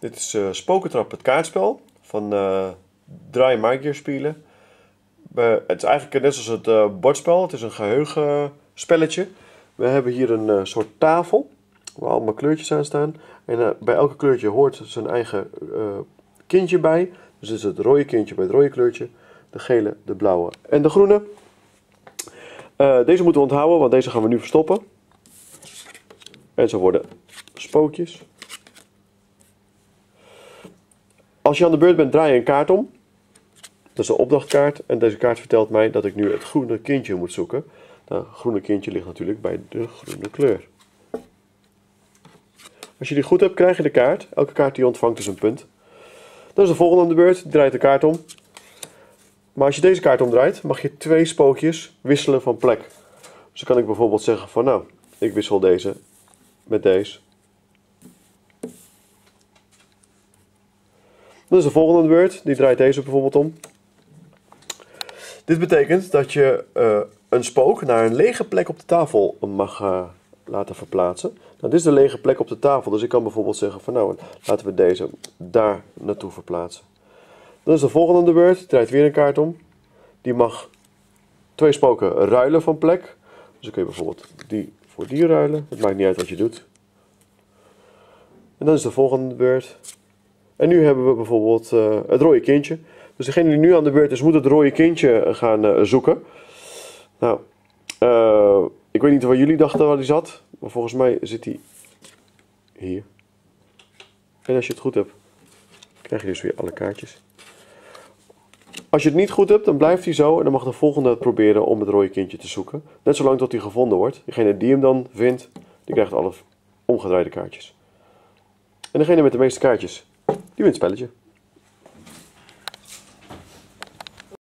Dit is Spokentrap, het kaartspel van Drei Magier-Spielen. Het is eigenlijk net zoals het bordspel. Het is een geheugenspelletje. We hebben hier een soort tafel waar allemaal kleurtjes aan staan. En bij elke kleurtje hoort zijn eigen kindje bij. Dus dit is het rode kindje bij het rode kleurtje. De gele, de blauwe en de groene. Deze moeten we onthouden, want deze gaan we nu verstoppen. En zo worden spookjes. Als je aan de beurt bent, draai je een kaart om. Dat is een opdrachtkaart. En deze kaart vertelt mij dat ik nu het groene kindje moet zoeken. Nou, het groene kindje ligt natuurlijk bij de groene kleur. Als je die goed hebt, krijg je de kaart. Elke kaart die je ontvangt is een punt. Dan is de volgende aan de beurt. Die draait de kaart om. Maar als je deze kaart omdraait, mag je 2 spookjes wisselen van plek. Dus dan kan ik bijvoorbeeld zeggen van nou, ik wissel deze met deze. Dan is de volgende aan de beurt. Die draait deze bijvoorbeeld om. Dit betekent dat je een spook naar een lege plek op de tafel mag laten verplaatsen. Nou, dit is de lege plek op de tafel. Dus ik kan bijvoorbeeld zeggen van nou, laten we deze daar naartoe verplaatsen. Dan is de volgende aan de beurt. Die draait weer een kaart om. Die mag 2 spoken ruilen van plek. Dus dan kun je bijvoorbeeld die voor die ruilen. Het maakt niet uit wat je doet. En dan is de volgende beurt. En nu hebben we bijvoorbeeld het rode kindje. Dus degene die nu aan de beurt is, moet het rode kindje gaan zoeken. Nou, ik weet niet waar jullie dachten waar die zat. Maar volgens mij zit hij hier. En als je het goed hebt, krijg je dus weer alle kaartjes. Als je het niet goed hebt, dan blijft hij zo. En dan mag de volgende het proberen om het rode kindje te zoeken. Net zolang tot hij gevonden wordt. Degene die hem dan vindt, die krijgt alle omgedraaide kaartjes. En degene met de meeste kaartjes, die wint het spelletje.